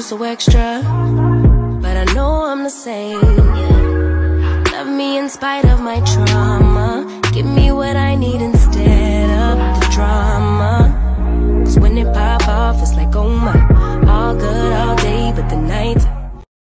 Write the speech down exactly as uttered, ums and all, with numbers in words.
so extra, but I know I'm the same, yeah. Love me in spite of my trauma, give me what I need and